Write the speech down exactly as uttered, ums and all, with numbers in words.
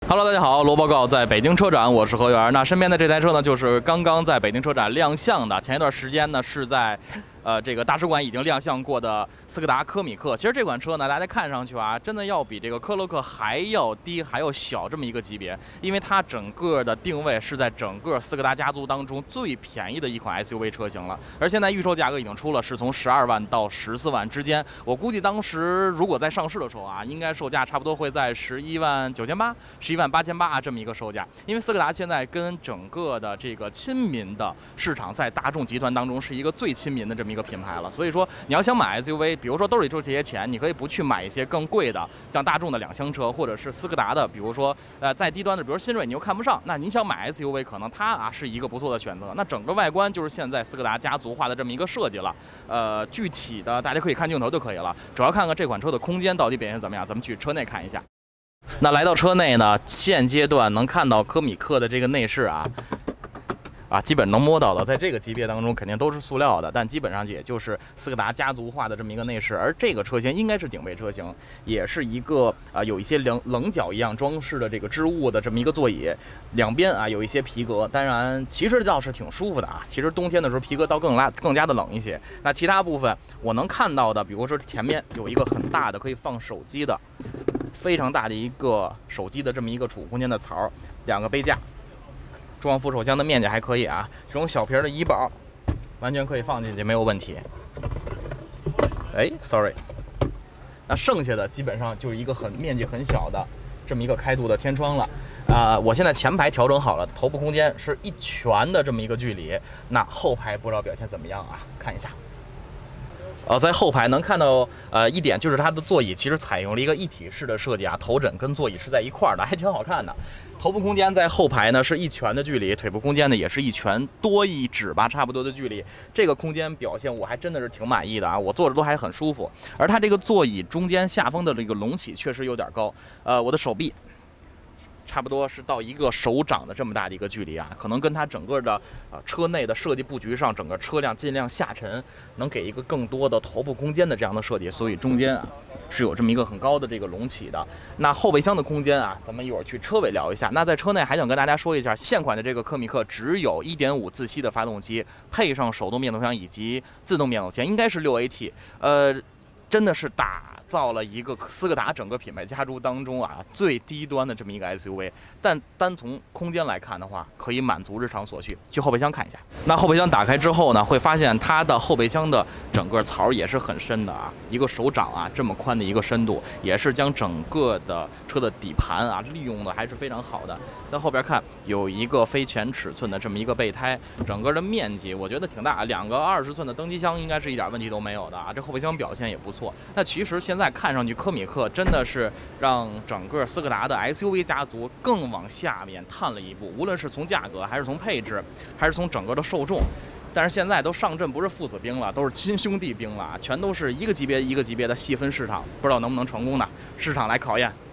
Hello， 大家好，罗报告在北京车展，我是何源。那身边的这台车呢，就是刚刚在北京车展亮相的。前一段时间呢，是在呃这个大使馆已经亮相过的斯柯达柯米克。其实这款车呢，大家看上去啊，真的要比这个科洛克还要低，还要小这么一个级别，因为它整个的定位是在整个斯柯达家族当中最便宜的一款 S U V 车型了。而现在预售价格已经出了，是从十二万到十四万之间。我估计当时如果在上市的时候啊，应该售价差不多会在十一万九千八、十一万八千八这么一个售价。因为斯柯达现在跟整个的这个亲民的市场，在大众集团当中是一个最亲民的这么一个品牌了。所以说，你要想买 S U V， 比如说兜里就这些钱，你可以不去买一些更贵的，像大众的两厢车，或者是斯柯达的，比如说呃再低端的，比如新锐你又看不上，那你想买 S U V， 可能它啊是一个不错的选择。那整个外观就是现在斯柯达家族化的这么一个设计了。呃，具体的大家可以看镜头就可以了，主要看看这款车的空间到底表现怎么样，咱们去车内看一下。那来到车内呢，现阶段能看到柯米克的这个内饰啊。啊，基本能摸到的，在这个级别当中肯定都是塑料的，但基本上也就是斯柯达家族化的这么一个内饰。而这个车型应该是顶配车型，也是一个啊有一些棱棱角一样装饰的这个织物的这么一个座椅，两边啊有一些皮革，当然其实倒是挺舒服的啊。其实冬天的时候皮革倒更拉更加的冷一些。那其他部分我能看到的，比如说前面有一个很大的可以放手机的，非常大的一个手机的这么一个储物空间的槽，两个杯架。装扶手箱的面积还可以啊，这种小瓶的怡宝完全可以放进去，没有问题。哎 ，sorry， 那剩下的基本上就是一个很面积很小的这么一个开度的天窗了。啊、呃，我现在前排调整好了，头部空间是一拳的这么一个距离。那后排不知道表现怎么样啊？看一下。呃，在后排能看到，呃，一点就是它的座椅其实采用了一个一体式的设计啊，头枕跟座椅是在一块儿的，还挺好看的。头部空间在后排呢是一拳的距离，腿部空间呢也是一拳多一指吧，差不多的距离。这个空间表现我还真的是挺满意的啊，我坐着都还很舒服。而它这个座椅中间下方的这个隆起确实有点高，呃，我的手臂。差不多是到一个手掌的这么大的一个距离啊，可能跟它整个的呃车内的设计布局上，整个车辆尽量下沉，能给一个更多的头部空间的这样的设计，所以中间啊是有这么一个很高的这个隆起的。那后备箱的空间啊，咱们一会儿去车尾聊一下。那在车内还想跟大家说一下，现款的这个柯米克只有 一点五 自吸的发动机，配上手动变速箱以及自动变速箱，应该是 六 A T， 呃，真的是打。造了一个斯柯达整个品牌家族当中啊最低端的这么一个 S U V， 但单从空间来看的话，可以满足日常所需。去后备箱看一下，那后备箱打开之后呢，会发现它的后备箱的整个槽也是很深的啊，一个手掌啊这么宽的一个深度，也是将整个的车的底盘啊利用的还是非常好的。在后边看有一个非全尺寸的这么一个备胎，整个的面积我觉得挺大，两个二十寸的登机箱应该是一点问题都没有的啊。这后备箱表现也不错。那其实现在。现在看上去，柯米克真的是让整个斯柯达的 S U V 家族更往下面探了一步，无论是从价格，还是从配置，还是从整个的受众。但是现在都上阵不是父子兵了，都是亲兄弟兵了，全都是一个级别一个级别的细分市场，不知道能不能成功呢？市场来考验。